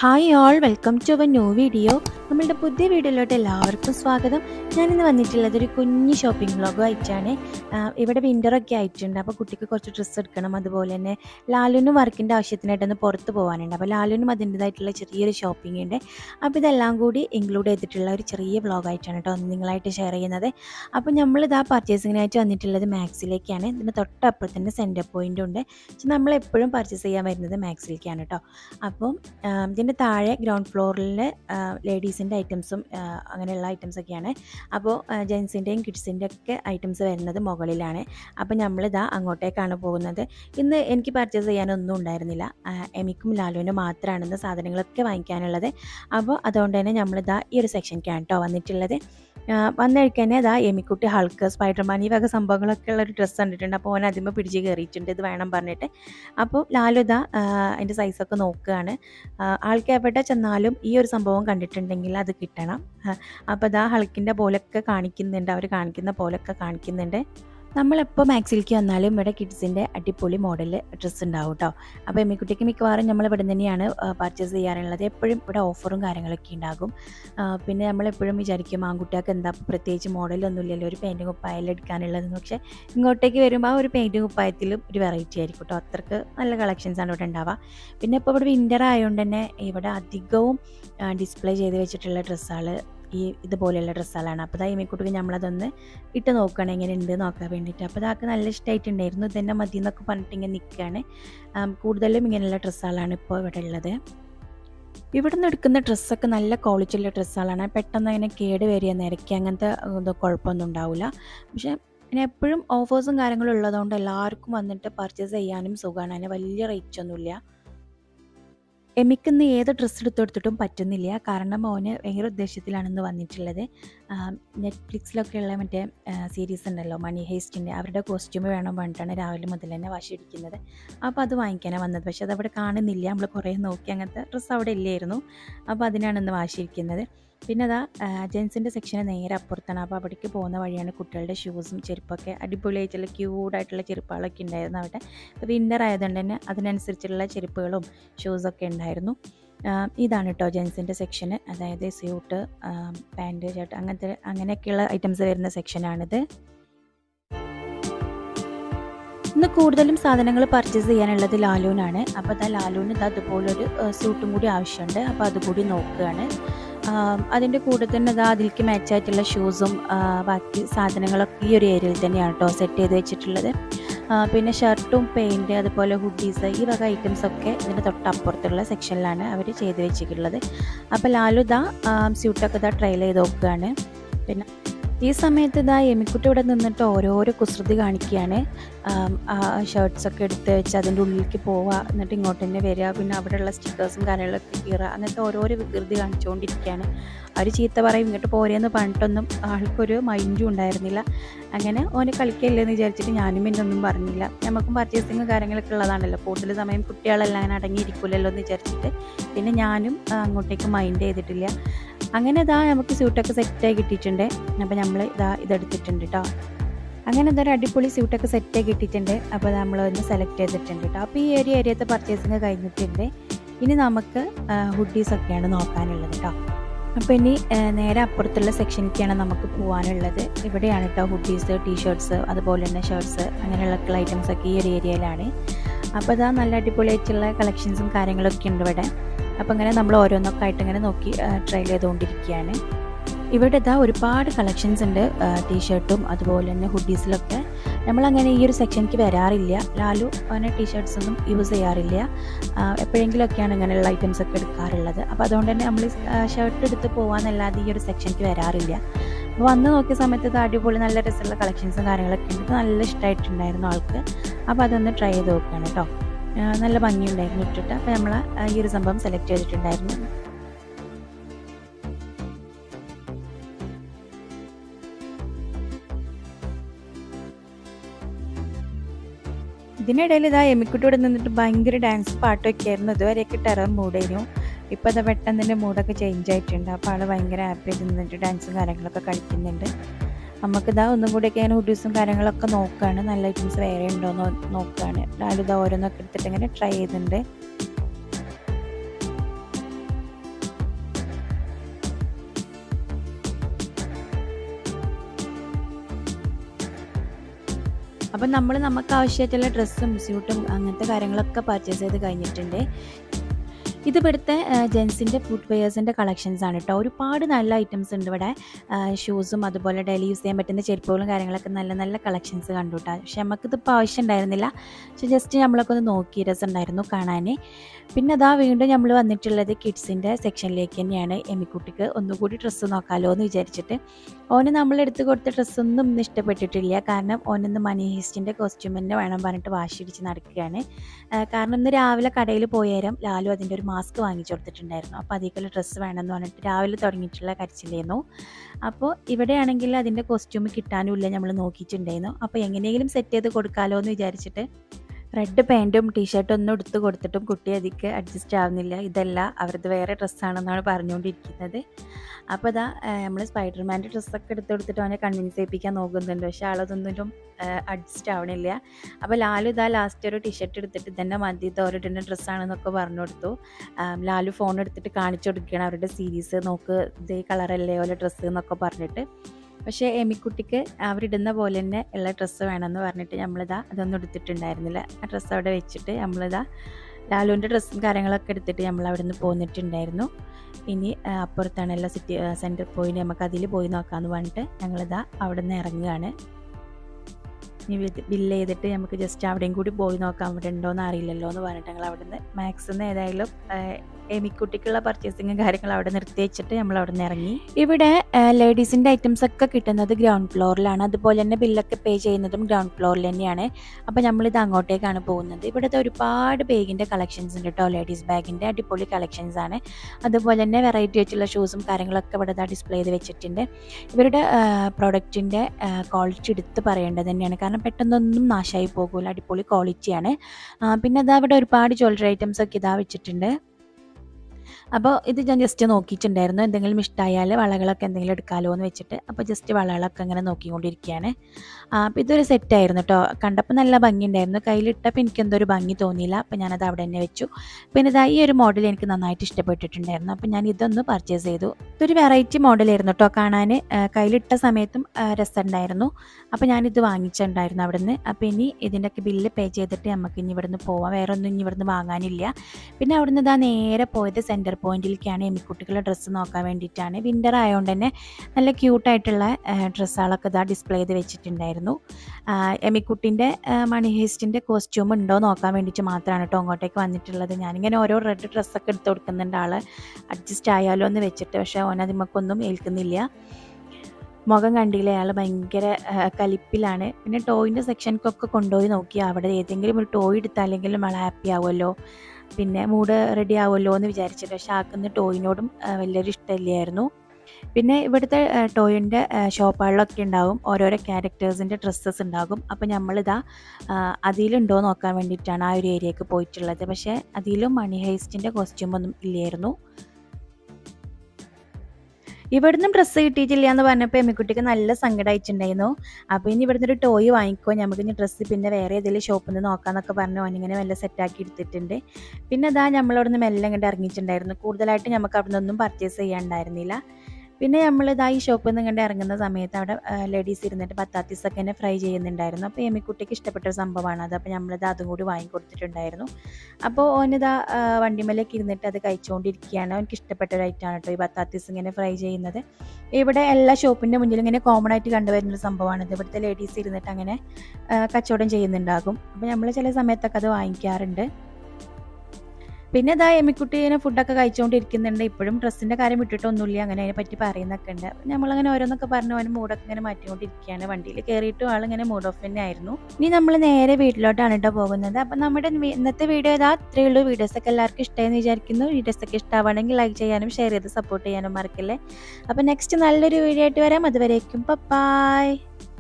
Hi all welcome to our new video. നമ്മളുടെ പുതിയ വീഡിയോയിലോട്ട് എല്ലാവർക്കും സ്വാഗതം. ഞാനിന്ന് വന്നിട്ടുള്ളത് ഒരു കുഞ്ഞ് ഷോപ്പിംഗ് വ്ളോഗ് ആയിട്ടാണ്. ഇവിടെ വിൻ്ററൊക്കെ ആയിട്ടുണ്ട്, അപ്പോൾ കുട്ടിക്ക് കുറച്ച് ഡ്രസ്സ് എടുക്കണം. അതുപോലെ തന്നെ ലാലുവിനും വർക്കിൻ്റെ ആവശ്യത്തിനായിട്ടൊന്ന് പുറത്ത് പോകാനുണ്ട്. അപ്പോൾ ലാലുവിനും അതിൻ്റേതായിട്ടുള്ള ചെറിയൊരു ഷോപ്പിംഗ് ഉണ്ട്. അപ്പോൾ ഇതെല്ലാം കൂടി ഇൻക്ലൂഡ് ചെയ്തിട്ടുള്ള ഒരു ചെറിയ വ്ളോഗായിട്ടാണ് കേട്ടോ നിങ്ങളായിട്ട് ഷെയർ ചെയ്യുന്നത്. അപ്പോൾ നമ്മളിതാ പർച്ചേസിങ്ങിനായിട്ട് വന്നിട്ടുള്ളത് മാക്സിലേക്കാണ്. ഇതിന് തൊട്ടപ്പുറത്ത് തന്നെ സെൻറ്റർ പോയിൻ്റ് ഉണ്ട്. നമ്മളെപ്പോഴും പർച്ചേസ് ചെയ്യാൻ വരുന്നത് മാക്സിലേക്കാണ് കേട്ടോ. അപ്പം ഇതിൻ്റെ താഴെ ഗ്രൗണ്ട് ഫ്ലോറിൽ ലേഡീസിൻ്റെ ഐറ്റംസും അങ്ങനെയുള്ള ഐറ്റംസൊക്കെയാണ്. അപ്പോൾ ജെൻസിൻ്റെയും കിഡ്സിൻ്റെ ഒക്കെ ഐറ്റംസ് വരുന്നത് മുകളിലാണ്. അപ്പോൾ നമ്മളിതാ അങ്ങോട്ടേക്കാണ് പോകുന്നത്. ഇന്ന് എനിക്ക് പർച്ചേസ് ചെയ്യാനൊന്നും ഉണ്ടായിരുന്നില്ല. എമിക്കും ലാലുവിനും മാത്രമാണ് ഇന്ന് സാധനങ്ങളൊക്കെ വാങ്ങിക്കാനുള്ളത്. അപ്പോൾ അതുകൊണ്ട് തന്നെ നമ്മളിതാ ഈ ഒരു സെക്ഷനിലേക്കാണ് കേട്ടോ വന്നിട്ടുള്ളത്. വന്നഴിക്കാൻ തന്നെ അതാ എമിക്കുട്ടി ഹൾക്ക് സ്പൈഡർമാൻ ഈ വക സംഭവങ്ങളൊക്കെ ഉള്ളൊരു ഡ്രസ്സ് കണ്ടിട്ടുണ്ട്. അപ്പോൾ ഓൻ അതിന്മേൽ പിടിച്ച് കയറിയിട്ടുണ്ട്, ഇത് വേണം പറഞ്ഞിട്ട്. അപ്പോൾ ലാലു ഇതാ അതിൻ്റെ സൈസൊക്കെ നോക്കുകയാണ്. ആൾക്ക് എവിടെ ചെന്നാലും ഈ ഒരു സംഭവം കണ്ടിട്ടുണ്ടെങ്കിൽ അത് കിട്ടണം. അപ്പോൾ ഇതാ ഹൾക്കിൻ്റെ പോലൊക്കെ കാണിക്കുന്നുണ്ട്, അവർ കാണിക്കുന്ന പോലൊക്കെ കാണിക്കുന്നുണ്ട്. നമ്മളെപ്പോൾ മാക്സിലേക്ക് വന്നാലും ഇവിടെ കിഡ്സിൻ്റെ അടിപൊളി മോഡൽ ഡ്രസ്സ് ഉണ്ടാവും കേട്ടോ. അപ്പോൾ എമ്മിക്കുട്ടിക്ക് മിക്കവാറും നമ്മൾ ഇവിടെ തന്നെയാണ് പർച്ചേസ് ചെയ്യാറുള്ളത്. എപ്പോഴും ഇവിടെ ഓഫറും കാര്യങ്ങളൊക്കെ ഉണ്ടാകും. പിന്നെ നമ്മളെപ്പോഴും വിചാരിക്കും ആൺകുട്ടികൾക്ക് എന്താ പ്രത്യേകിച്ച് മോഡലൊന്നും ഇല്ലല്ലോ, ഒരു പെയിൻറ്റും കുപ്പായം എടുക്കാനുള്ളതെന്ന്. പക്ഷേ ഇങ്ങോട്ടേക്ക് വരുമ്പോൾ ആ ഒരു പെയിൻറ്റും കുപ്പായത്തിലും ഒരു വെറൈറ്റി ആയിരിക്കും കേട്ടോ. അത്രക്ക് നല്ല കളക്ഷൻസാണ് ഇവിടെ ഉണ്ടാവുക. പിന്നെ ഇപ്പോൾ ഇവിടെ വിൻ്റർ ആയതുകൊണ്ട് തന്നെ ഇവിടെ അധികവും ഡിസ്പ്ലേ ചെയ്ത് വെച്ചിട്ടുള്ള ഡ്രസ്സുകൾ ഇതുപോലെയുള്ള ഡ്രസ്സുകളാണ്. അപ്പോൾ ഈ എമ്മിക്കുട്ടിക്ക് നമ്മളതൊന്ന് ഇട്ട് നോക്കുകയാണ് എങ്ങനെയുണ്ട് നോക്കാൻ വേണ്ടിയിട്ട്. അപ്പോൾ അതൊക്കെ നല്ല ഇഷ്ടമായിട്ടുണ്ടായിരുന്നു. ഇതന്നെ മതി എന്നൊക്കെ പറഞ്ഞിട്ട് ഇങ്ങനെ നിൽക്കുകയാണ്. കൂടുതലും ഇങ്ങനെയുള്ള ഡ്രസ്സുകളാണ് ഇപ്പോൾ ഇവിടെ ഉള്ളത്. ഇവിടെ നിന്ന് എടുക്കുന്ന ഡ്രസ്സൊക്കെ നല്ല ക്വാളിറ്റിയുള്ള ഡ്രസ്സുകളാണ്. പെട്ടെന്ന് അങ്ങനെ കേട് വരിക നിരക്കി അങ്ങനത്തെ കുഴപ്പമൊന്നും ഉണ്ടാവില്ല. പക്ഷേ പിന്നെ എപ്പോഴും ഓഫേഴ്സും കാര്യങ്ങളും ഉള്ളതുകൊണ്ട് എല്ലാവർക്കും വന്നിട്ട് പർച്ചേസ് ചെയ്യാനും സുഖമാണ്. അതിന് വലിയ റേറ്റ് ഒന്നുമില്ല. എമിക്കിന്ന് ഏത് ഡ്രസ്സ് എടുത്തെടുത്തിട്ടും പറ്റുന്നില്ല. കാരണം ഓന് ഭയങ്കര ഉദ്ദേശത്തിലാണെന്ന് വന്നിട്ടുള്ളത്. നെറ്റ്ഫ്ലിക്സിലൊക്കെയുള്ള മറ്റേ സീരീസ് ഉണ്ടല്ലോ മണി ഹേസ്റ്റിൻ്റെ, അവരുടെ കോസ്റ്റ്യൂം വേണം പറഞ്ഞിട്ടാണ് രാവിലെ മുതൽ തന്നെ വാശി അടിക്കുന്നത്. അപ്പോൾ അത് വാങ്ങിക്കാനാണ് വന്നത്. പക്ഷേ അതവിടെ കാണുന്നില്ല. നമ്മൾ കുറേ നോക്കി, അങ്ങനത്തെ ഡ്രസ്സ് അവിടെ ഇല്ലായിരുന്നു. അപ്പോൾ അതിനാണ് വാശിയിരിക്കുന്നത്. പിന്നെ അതാ ജെൻസിൻ്റെ സെക്ഷന് നേരെ അപ്പുറത്താണ്. അപ്പോൾ അവിടേക്ക് പോകുന്ന വഴിയാണ് കുട്ടികളുടെ ഷൂസും ചെരുപ്പൊക്കെ അടിപൊളിയായിട്ടുള്ള ക്യൂട്ടായിട്ടുള്ള ചെരുപ്പുകളൊക്കെ ഉണ്ടായിരുന്നു അവിടെ. വിൻ്റർ ആയതുകൊണ്ട് തന്നെ അതിനനുസരിച്ചുള്ള ചെരുപ്പുകളും ഷൂസൊക്കെ ഉണ്ടായിരുന്നു. ഇതാണ് കേട്ടോ ജെൻസിൻ്റെ സെക്ഷന്, അതായത് സ്യൂട്ട്, പാൻറ്റ്, ഷർട്ട് അങ്ങനെയൊക്കെയുള്ള ഐറ്റംസ് വരുന്ന സെക്ഷനാണിത്. ഇന്ന് കൂടുതലും സാധനങ്ങൾ പർച്ചേസ് ചെയ്യാനുള്ളത് ലാലുവിനാണ്. അപ്പോൾ ലാലുവിന് അതുപോലൊരു സ്യൂട്ടും കൂടി ആവശ്യമുണ്ട്. അപ്പോൾ അതുകൂടി നോക്കുകയാണ്. അതിൻ്റെ കൂടെ തന്നെ അതിലേക്ക് മാച്ചായിട്ടുള്ള ഷൂസും ബാക്കി സാധനങ്ങളൊക്കെ ഈ ഒരു ഏരിയയിൽ തന്നെയാണ് കേട്ടോ സെറ്റ് ചെയ്ത് വെച്ചിട്ടുള്ളത്. പിന്നെ ഷർട്ടും പെയിൻറ്റ് അതുപോലെ ഹുഡീസ് ഈ വക ഐറ്റംസൊക്കെ ഇതിൻ്റെ തൊട്ടപ്പുറത്തുള്ള സെക്ഷനിലാണ് അവർ ചെയ്ത് വെച്ചിട്ടുള്ളത്. അപ്പോൾ ലാലു സ്യൂട്ടൊക്കെ ട്രയൽ ചെയ്ത് നോക്കുകയാണ്. പിന്നെ ഈ സമയത്ത് എമിക്കുട്ടി ഇവിടെ നിന്നിട്ട് ഓരോരോ കുസൃതി കാണിക്കുകയാണ്. ഷർട്ട്സൊക്കെ എടുത്ത് വെച്ച് അതിൻ്റെ ഉള്ളിലേക്ക് പോവുക, എന്നിട്ട് ഇങ്ങോട്ട് തന്നെ വരിക, പിന്നെ അവിടെയുള്ള സ്റ്റിക്കേഴ്സും കാര്യങ്ങളൊക്കെ കീറുക, അങ്ങനത്തെ ഓരോരോ വികൃതി കാണിച്ചുകൊണ്ടിരിക്കുകയാണ്. അവർ ചീത്ത പറയും, ഇങ്ങോട്ട് പോരെന്ന് പറഞ്ഞിട്ടൊന്നും ആൾക്കൊരു മൈൻഡും ഉണ്ടായിരുന്നില്ല. അങ്ങനെ ഓന് കളിക്കല്ലെന്ന് വിചാരിച്ചിട്ട് ഞാനും പിന്നെ ഒന്നും പറഞ്ഞില്ല. നമുക്കും പർച്ചേസിങ് കാര്യങ്ങളൊക്കെ ഉള്ളതാണല്ലോ, കൂടുതൽ സമയം കുട്ടികളെല്ലാം അങ്ങനെ അടങ്ങിയിരിക്കില്ലല്ലോ എന്ന് വിചാരിച്ചിട്ട് പിന്നെ ഞാനും അങ്ങോട്ടേക്ക് മൈൻഡ് ചെയ്തിട്ടില്ല. അങ്ങനെ നമുക്ക് സ്യൂട്ടൊക്കെ സെറ്റായി കിട്ടിയിട്ടുണ്ട്. അപ്പോൾ നമ്മൾ ഇതെടുത്തിട്ടുണ്ട് കേട്ടോ. അങ്ങനെ എന്തൊരു അടിപൊളി സ്യൂട്ടൊക്കെ സെറ്റായി കിട്ടിയിട്ടുണ്ട്. അപ്പോൾ നമ്മളൊന്ന് സെലക്ട് ചെയ്തിട്ടുണ്ട് കേട്ടോ. അപ്പോൾ ഈ ഏരിയത്തെ പർച്ചേസിങ് കഴിഞ്ഞിട്ടുണ്ട്. ഇനി നമുക്ക് ഹുഡീസൊക്കെയാണ് നോക്കാനുള്ളത് കേട്ടോ. അപ്പോൾ ഇനി നേരെ അപ്പുറത്തുള്ള സെക്ഷനിലേക്കാണ് നമുക്ക് പോകാനുള്ളത്. ഇവിടെയാണ് കേട്ടോ ഹുഡീസ്, ടീഷർട്ട്സ് അതുപോലെ തന്നെ ഷർട്ട്സ് അങ്ങനെയുള്ള ഐറ്റംസൊക്കെ ഈ ഒരു ഏരിയയിലാണ്. അപ്പോൾ നല്ല അടിപൊളിയായിട്ടുള്ള കളക്ഷൻസും കാര്യങ്ങളൊക്കെ ഉണ്ട് ഇവിടെ. അപ്പോൾ ഇങ്ങനെ നമ്മൾ ഓരോന്നൊക്കെ ആയിട്ട് ഇങ്ങനെ നോക്കി ട്രയൽ ചെയ്തുകൊണ്ടിരിക്കുകയാണ്. ഇവിടെ ഒരുപാട് കളക്ഷൻസ് ഉണ്ട് ടീഷർട്ടും അതുപോലെ തന്നെ ഹുഡീസിലൊക്കെ. നമ്മളങ്ങനെ ഈ ഒരു സെക്ഷനിലേക്ക് വരാറില്ല. ലാലു അങ്ങനെ ടീഷർട്ട്സൊന്നും യൂസ് ചെയ്യാറില്ല. എപ്പോഴെങ്കിലുമൊക്കെയാണ് ഇങ്ങനെയുള്ള ഐറ്റംസൊക്കെ എടുക്കാറുള്ളത്. അപ്പോൾ അതുകൊണ്ട് തന്നെ നമ്മൾ ഷർട്ട് എടുത്ത് പോകാമെന്നല്ലാതെ ഈ ഒരു സെക്ഷനിലേക്ക് വരാറില്ല. അപ്പോൾ വന്ന് നോക്കിയ സമയത്ത് അടിപൊളി നല്ല രസമുള്ള കളക്ഷൻസും കാര്യങ്ങളൊക്കെ ഉണ്ട്. നല്ല ഇഷ്ടമായിട്ടുണ്ടായിരുന്നു ആൾക്ക്. അപ്പോൾ അതൊന്ന് ട്രൈ ചെയ്ത് നോക്കുകയാണ് കേട്ടോ. നല്ല ഭംഗിയുണ്ടായിരുന്നു ഇട്ടിട്ട്. അപ്പോൾ നമ്മൾ ഈ ഒരു സംഭവം സെലക്ട് ചെയ്തിട്ടുണ്ടായിരുന്നു. ഇതിനിടയിൽ എമ്മിക്കുട്ടിയോടെ നിന്നിട്ട് ഭയങ്കര ഡാൻസ് പാട്ടൊക്കെ ആയിരുന്നു. ഇതുവരെയൊക്കെ ടെറർ മൂടായിരുന്നു. ഇപ്പോൾ പെട്ടെന്ന് തന്നെ മൂഡൊക്കെ ചേഞ്ച് ആയിട്ടുണ്ട്. അപ്പോൾ ആൾ ഭയങ്കര ഹാപ്പി ആയിട്ട് നിന്നിട്ട് ഡാൻസും കാര്യങ്ങളൊക്കെ കളിക്കുന്നുണ്ട്. നമുക്ക് ഒന്നും കൂടിയൊക്കെ അങ്ങനെ ഹുഡീസും കാര്യങ്ങളൊക്കെ നോക്കുകയാണ്. നല്ല ഐറ്റംസ് വേറെ ഉണ്ടോയെന്ന് നോക്കുകയാണ്. ലാലു ഓരോന്നൊക്കെ എടുത്തിട്ട് ഇങ്ങനെ ട്രൈ ചെയ്യുന്നുണ്ട്. അപ്പം നമുക്ക് ആവശ്യമായിട്ടുള്ള ഡ്രസ്സും സ്യൂട്ടും അങ്ങനത്തെ കാര്യങ്ങളൊക്കെ പർച്ചേസ് ചെയ്ത് കഴിഞ്ഞിട്ടുണ്ട്. ഇത് ഇവിടുത്തെ ജെൻസിൻ്റെ ഫുഡ് വെയേഴ്സിൻ്റെ കളക്ഷൻസ് ആണ് കേട്ടോ. ഒരുപാട് നല്ല ഐറ്റംസ് ഉണ്ട് ഇവിടെ. ഷൂസും അതുപോലെ ഡെയിലി യൂസ് ചെയ്യാൻ പറ്റുന്ന ചെരുപ്പുകളും കാര്യങ്ങളൊക്കെ നല്ല നല്ല കളക്ഷൻസ് കണ്ടു കേട്ടോ. പക്ഷെ നമുക്കിതിപ്പോൾ ആവശ്യം ഉണ്ടായിരുന്നില്ല. പക്ഷെ ജസ്റ്റ് നമ്മളൊക്കെ ഒന്ന് നോക്കി രസമുണ്ടായിരുന്നു കാണാൻ. പിന്നെ അതാ വീണ്ടും നമ്മൾ വന്നിട്ടുള്ളത് കിഡ്സിൻ്റെ സെക്ഷനിലേക്ക് തന്നെയാണ്. എമിക്കുട്ടിക്ക് ഒന്നുകൂടി ഡ്രസ്സ് നോക്കാമല്ലോ എന്ന് വിചാരിച്ചിട്ട്. ഓന് നമ്മളെടുത്ത് കൊടുത്ത ഡ്രസ്സൊന്നും ഇന്ന് ഇഷ്ടപ്പെട്ടിട്ടില്ല. കാരണം ഓനൊന്ന് മണി ഹീസ്റ്റിൻ്റെ കോസ്റ്റ്യൂം തന്നെ വേണം പറഞ്ഞിട്ട് വാശി പിടിച്ച് നടക്കുകയാണ്. കാരണം ഇന്ന് രാവിലെ കടയിൽ പോയേരം ലാലു അതിൻ്റെ ഒരു മാസ്ക് വാങ്ങിച്ചു കൊടുത്തിട്ടുണ്ടായിരുന്നു. അപ്പോൾ അതിലേക്കുള്ള ഡ്രസ്സ് വേണമെന്ന് പറഞ്ഞിട്ട് രാവിലെ തുടങ്ങിയിട്ടുള്ള കരച്ചിലായിരുന്നു. അപ്പോൾ ഇവിടെയാണെങ്കിൽ അതിൻ്റെ കോസ്റ്റ്യൂം കിട്ടാനും ഇല്ല, നമ്മൾ നോക്കിയിട്ടുണ്ടായിരുന്നു. അപ്പോൾ എങ്ങനെയെങ്കിലും സെറ്റ് ചെയ്ത് കൊടുക്കാമല്ലോ എന്ന് വിചാരിച്ചിട്ട് റെഡ് പാൻറ്റും ടീഷർട്ടും ഒന്നും എടുത്ത് കൊടുത്തിട്ടും കുട്ടി അതിക്ക് അഡ്ജസ്റ്റ് ആവുന്നില്ല. ഇതല്ല അവരത് വേറെ ഡ്രസ്സാണെന്നാണ് പറഞ്ഞുകൊണ്ടിരിക്കുന്നത്. അപ്പോൾ ഇതാ നമ്മൾ സ്പൈഡർമാൻ്റെ ഡ്രസ്സൊക്കെ എടുത്ത് കൊടുത്തിട്ട് അവനെ കൺവിൻസ് ചെയ്യിപ്പിക്കാൻ നോക്കുന്നുണ്ട്. പക്ഷേ ആളതൊന്നും അഡ്ജസ്റ്റ് ആവണില്ല. അപ്പോൾ ലാലു ഇതാ ലാസ്റ്റ് ഒരു ടീഷർട്ട് എടുത്തിട്ട് ഇതന്നെ മതി, ഇത് ഓരോരുടെ ഡ്രസ്സാണെന്നൊക്കെ പറഞ്ഞു കൊടുത്തു. ലാലു ഫോൺ എടുത്തിട്ട് കാണിച്ചു കൊടുക്കുകയാണ് അവരുടെ സീരീസ്, നോക്ക് ഇതേ കളറല്ലേ ഓരോ ഡ്രസ്സ് എന്നൊക്കെ പറഞ്ഞിട്ട്. പക്ഷേ എമിക്കുട്ടിക്ക് അവരിടുന്ന പോലെ തന്നെ ഉള്ള ഡ്രസ്സ് വേണമെന്ന് പറഞ്ഞിട്ട് നമ്മളിതാ അതൊന്നും എടുത്തിട്ടുണ്ടായിരുന്നില്ല. ആ ഡ്രസ്സ് അവിടെ വെച്ചിട്ട് നമ്മളിതാ ലാലുവിൻ്റെ ഡ്രസ്സും കാര്യങ്ങളൊക്കെ എടുത്തിട്ട് നമ്മൾ അവിടെ നിന്ന് പോന്നിട്ടുണ്ടായിരുന്നു. ഇനി അപ്പുറത്താണല്ലോ സിറ്റി സെൻറ്റർ പോയിന്റ്, നമുക്ക് അതിൽ പോയി നോക്കാമെന്ന് പറഞ്ഞിട്ട് ഞങ്ങളിതാ അവിടെ നിന്ന് ഇറങ്ങുകയാണ്. ഇനി ബില്ല് ചെയ്തിട്ട് നമുക്ക് ജസ്റ്റ് അവിടെയും കൂടി പോയി നോക്കാം അവിടെ ഉണ്ടോയെന്ന് അറിയില്ലല്ലോ എന്ന് പറഞ്ഞിട്ട് ഞങ്ങൾ അവിടെ നിന്ന് മാക്സിന്ന് ഏതായാലും എമിക്കുട്ടിക്കുള്ള പർച്ചേസിങ്ങും കാര്യങ്ങളും അവിടെ നിർത്തി വെച്ചിട്ട് നമ്മൾ അവിടെ നിന്ന് ഇറങ്ങി. ഇവിടെ ലേഡീസിൻ്റെ ഐറ്റംസ് ഒക്കെ കിട്ടുന്നത് ഗ്രൗണ്ട് ഫ്ലോറിലാണ്. അതുപോലെ തന്നെ ബില്ലൊക്കെ പേ ചെയ്യുന്നതും ഗ്രൗണ്ട് ഫ്ലോറിൽ തന്നെയാണ്. അപ്പോൾ നമ്മളിത് അങ്ങോട്ടേക്കാണ് പോകുന്നത്. ഇവിടുത്തെ ഒരുപാട് ബാഗിൻ്റെ കളക്ഷൻസ് ഉണ്ട് കേട്ടോ. ലേഡീസ് ബാഗിൻ്റെ അടിപൊളി കളക്ഷൻസ് ആണ്. അതുപോലെ തന്നെ വെറൈറ്റി ആയിട്ടുള്ള ഷൂസും കാര്യങ്ങളൊക്കെ ഇവിടെ ഡിസ്പ്ലേ ചെയ്ത് വെച്ചിട്ടുണ്ട്. ഇവരുടെ പ്രൊഡക്റ്റിൻ്റെ ക്വാളിറ്റി എടുത്ത് പറയേണ്ടത് തന്നെയാണ്. കാരണം പെട്ടെന്നൊന്നും നാശമായി പോകില്ല, അടിപൊളി ക്വാളിറ്റിയാണ്. പിന്നെ അതാ ഇവിടെ ഒരുപാട് ജ്വല്ലറി ഐറ്റംസ് ഒക്കെ ഇതാ വെച്ചിട്ടുണ്ട്. അപ്പോൾ ഇത് ഞാൻ ജസ്റ്റ് നോക്കിയിട്ടുണ്ടായിരുന്നു, എന്തെങ്കിലും ഇഷ്ടമായാൽ വളകളൊക്കെ എന്തെങ്കിലും എടുക്കാമല്ലോ എന്ന് വെച്ചിട്ട്. അപ്പോൾ ജസ്റ്റ് വളകളൊക്കെ അങ്ങനെ നോക്കിക്കൊണ്ടിരിക്കുകയാണ്. അപ്പോൾ ഇതൊരു സെറ്റായിരുന്നു കേട്ടോ. കണ്ടപ്പോൾ നല്ല ഭംഗിയുണ്ടായിരുന്നു, കയ്യിലിട്ടപ്പോൾ എനിക്കെന്തോ ഒരു ഭംഗി തോന്നിയില്ല. അപ്പോൾ ഞാനത് അവിടെ തന്നെ വെച്ചു. പിന്നെ ഇതാ ഈ ഒരു മോഡൽ എനിക്ക് നന്നായിട്ട് ഇഷ്ടപ്പെട്ടിട്ടുണ്ടായിരുന്നു. അപ്പോൾ ഞാൻ ഇതൊന്ന് പർച്ചേസ് ചെയ്തു. ഇതൊരു വെറൈറ്റി മോഡലായിരുന്നു കേട്ടോ കാണാൻ. കയ്യിലിട്ട സമയത്തും രസമുണ്ടായിരുന്നു. അപ്പോൾ ഞാനിത് വാങ്ങിച്ചിട്ടുണ്ടായിരുന്നു അവിടെ നിന്ന്. അപ്പോൾ ഇനി ഇതിൻ്റെയൊക്കെ ബില്ല് പേ ചെയ്തിട്ട് നമുക്ക് ഇനി ഇവിടെ നിന്ന് പോവാം. വേറെ ഒന്നും ഇനി ഇവിടെ നിന്ന് വാങ്ങാനില്ല. പിന്നെ അവിടെ നിന്ന് ഇതാ നേരെ പോയത് സെൻറ്റർ പോയിന്റിലേക്കാണ്. എമിക്കുട്ടികളുടെ ഡ്രസ്സ് നോക്കാൻ വേണ്ടിയിട്ടാണ്. വിൻ്റർ ആയതുകൊണ്ട് തന്നെ നല്ല ക്യൂട്ടായിട്ടുള്ള ഡ്രസ്സുകളൊക്കെ ഇതാ ഡിസ്പ്ലേ ചെയ്ത് വെച്ചിട്ടുണ്ടായിരുന്നു. എമിക്കുട്ടിൻ്റെ മണി ഹേസ്റ്റിൻ്റെ കോസ്റ്റ്യൂം ഉണ്ടോ നോക്കാൻ വേണ്ടിയിട്ട് മാത്രമാണ് കേട്ടോ അങ്ങോട്ടേക്ക് വന്നിട്ടുള്ളത്. ഞാനിങ്ങനെ ഓരോ റെഡ് ഡ്രസ്സൊക്കെ എടുത്ത് കൊടുക്കുന്നുണ്ട് ആൾ അഡ്ജസ്റ്റ് ആയാലോ എന്ന് വെച്ചിട്ട്. പക്ഷേ ഓനതിമക്കൊന്നും ഏൽക്കുന്നില്ല. മുഖം കണ്ടില്ലേ, അയാൾ ഭയങ്കര കലിപ്പിലാണ്. പിന്നെ ടോയിൻ്റെ സെക്ഷനിക്കൊക്കെ കൊണ്ടുപോയി നോക്കി. അവിടെ ഏതെങ്കിലും ഒരു ടോയ് എടുത്താലെങ്കിലും ആൾ ഹാപ്പി ആവുമല്ലോ, പിന്നെ മൂഡ് റെഡി ആവുമല്ലോ എന്ന് വിചാരിച്ചിട്ട്. പക്ഷേ ആക്കുന്ന ടോയിനോടും വലിയൊരു ഇഷ്ടമില്ലായിരുന്നു. പിന്നെ ഇവിടുത്തെ ടോയിൻ്റെ ഷോപ്പുകളിലൊക്കെ ഉണ്ടാകും ഓരോരോ ക്യാരക്ടേഴ്സിൻ്റെ ഡ്രസ്സസ് ഉണ്ടാകും. അപ്പോൾ നമ്മളിതാ അതിലുണ്ടോ നോക്കാൻ വേണ്ടിയിട്ടാണ് ആ ഒരു ഏരിയക്ക് പോയിട്ടുള്ളത്. പക്ഷേ അതിലും മണി ഹേസ്റ്റിൻ്റെ കോസ്റ്റ്യൂമൊന്നും ഇല്ലായിരുന്നു. ഇവിടുന്ന് ഡ്രസ്സ് കിട്ടിയിട്ടില്ല എന്ന് പറഞ്ഞപ്പോൾ എമ്മിക്കുട്ടിക്ക് നല്ല സങ്കടമായിട്ടുണ്ടായിരുന്നു. അപ്പോൾ ഇനി ഇവിടുന്ന് ഒരു ടോയ് വാങ്ങിക്കോ, നമുക്ക് ഇനി ഡ്രസ്സ് പിന്നെ വേറെ ഏതെങ്കിലും ഷോപ്പിൽ നിന്ന് നോക്കാമെന്നൊക്കെ പറഞ്ഞ് ഓനിങ്ങനെ മെല്ലെ സെറ്റാക്കി എടുത്തിട്ടുണ്ട്. പിന്നെ അതാ നമ്മളവിടുന്ന് മെല്ലെ ഇങ്ങോട്ട് ഇറങ്ങിയിട്ടുണ്ടായിരുന്നു. കൂടുതലായിട്ട് നമുക്ക് അവിടെ നിന്നൊന്നും പർച്ചേസ് ചെയ്യാനുണ്ടായിരുന്നില്ല. പിന്നെ നമ്മളിതാ ഈ ഷോപ്പിൽ നിന്ന് ഇങ്ങോട്ട് ഇറങ്ങുന്ന സമയത്ത് അവിടെ ലേഡീസ് ഇരുന്നിട്ട് പത്താത്തീസൊക്കെ തന്നെ ഫ്രൈ ചെയ്യുന്നുണ്ടായിരുന്നു. അപ്പോൾ എമ്മിക്കുട്ടിക്ക് ഇഷ്ടപ്പെട്ടൊരു സംഭവമാണ് അത്. അപ്പോൾ നമ്മളിത് അതും കൂടി വാങ്ങിക്കൊടുത്തിട്ടുണ്ടായിരുന്നു. അപ്പോൾ ഓനിതാ വണ്ടിമേലേക്ക് ഇരുന്നിട്ട് അത് കഴിച്ചുകൊണ്ടിരിക്കുകയാണ്. അവർക്ക് ഇഷ്ടപ്പെട്ട ഒരു ഐറ്റമാണ് കേട്ടോ ഈ പത്താത്തീസ് ഇങ്ങനെ ഫ്രൈ ചെയ്യുന്നത്. ഇവിടെ എല്ലാ ഷോപ്പിൻ്റെ മുന്നിലും ഇങ്ങനെ കോമൺ ആയിട്ട് കണ്ടുവരുന്നൊരു സംഭവമാണിത്. ഇവിടുത്തെ ലേഡീസ് ഇരുന്നിട്ട് അങ്ങനെ കച്ചവടം ചെയ്യുന്നുണ്ടാകും. അപ്പോൾ നമ്മൾ ചില സമയത്തൊക്കെ അത് വാങ്ങിക്കാറുണ്ട്. പിന്നെ ഇതാ എമ്മിക്കുട്ടീനെ ഫുഡൊക്കെ കഴിച്ചുകൊണ്ടിരിക്കുന്നുണ്ട്. ഇപ്പോഴും ഡ്രസ്സിൻ്റെ കാര്യം വിട്ടിട്ടൊന്നുമില്ല, അങ്ങനെ അതിനെപ്പറ്റി പറയുന്നൊക്കെ ഉണ്ട്. നമ്മളങ്ങനെ ഓരോന്നൊക്കെ പറഞ്ഞു അവന് മൂഡൊക്കെ ഇങ്ങനെ മാറ്റിക്കൊണ്ടിരിക്കുകയാണ്. വണ്ടിയിൽ കയറിയിട്ടും ആളിങ്ങനെ മൂഡ് ഓഫ് തന്നെ ആയിരുന്നു. ഇനി നമ്മൾ നേരെ വീട്ടിലോട്ടാണ് കേട്ടോ പോകുന്നത്. അപ്പം നമ്മുടെ ഇന്നത്തെ വീഡിയോ ഇതാ അത്രയേ ഉള്ളൂ. വീഡിയോസൊക്കെ എല്ലാവർക്കും ഇഷ്ടമായെന്ന് വിചാരിക്കുന്നു. വീഡിയോസൊക്കെ ഇഷ്ടമാണെങ്കിൽ ലൈക്ക് ചെയ്യാനും ഷെയർ ചെയ്ത് സപ്പോർട്ട് ചെയ്യാനും മറക്കല്ലേ. അപ്പം നെക്സ്റ്റ് നല്ലൊരു വീഡിയോ ആയിട്ട് വരാം. അതുവരേക്കും ബൈ.